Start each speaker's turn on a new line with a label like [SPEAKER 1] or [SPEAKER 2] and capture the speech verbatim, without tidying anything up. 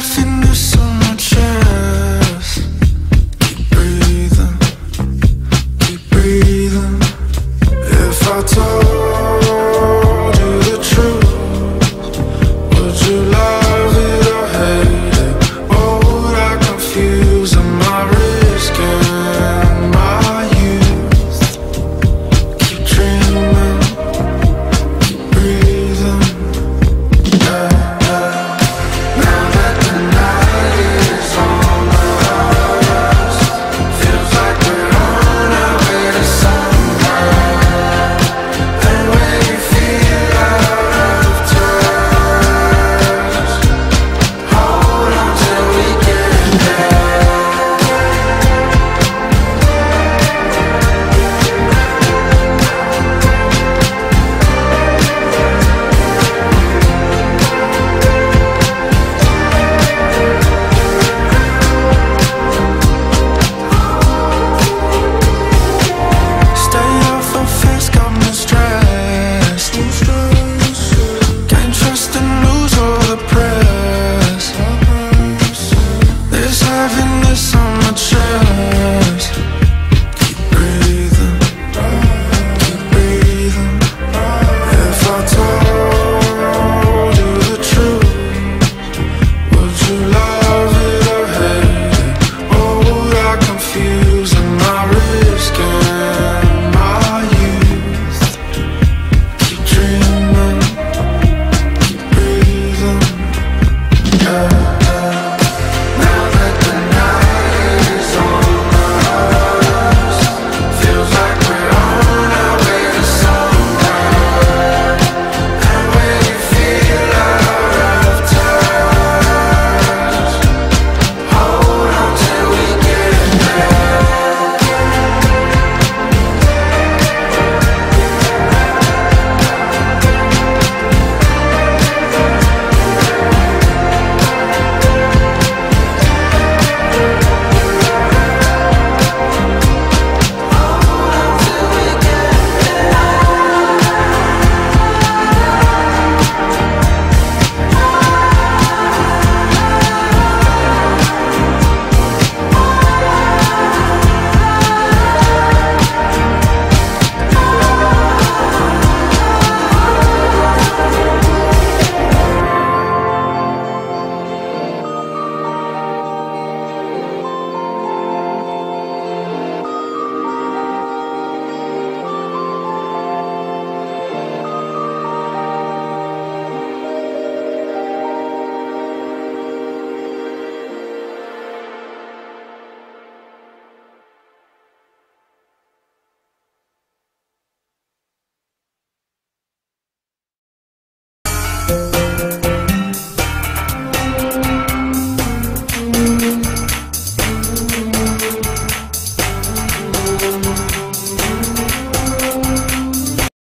[SPEAKER 1] heaviness on my chest. Keep breathing, keep breathing. If I told you the truth, would you love it or hate it? What would I confuse? Am I risking my youth? Keep dreaming, keep breathing. Yeah, yeah. Now that the night is almost, feels like we're on our way to somewhere. And when you feel out of touch, hold on till we get there. Stay off of face, got me stressed. Gain trust and lose all the press. There's heaviness on my chest. Keep breathing, keep breathing. If I told you the truth, would you love it or hate it? Or would I confuse? Am I risking my youth? Keep dreaming, keep breathing. Yeah.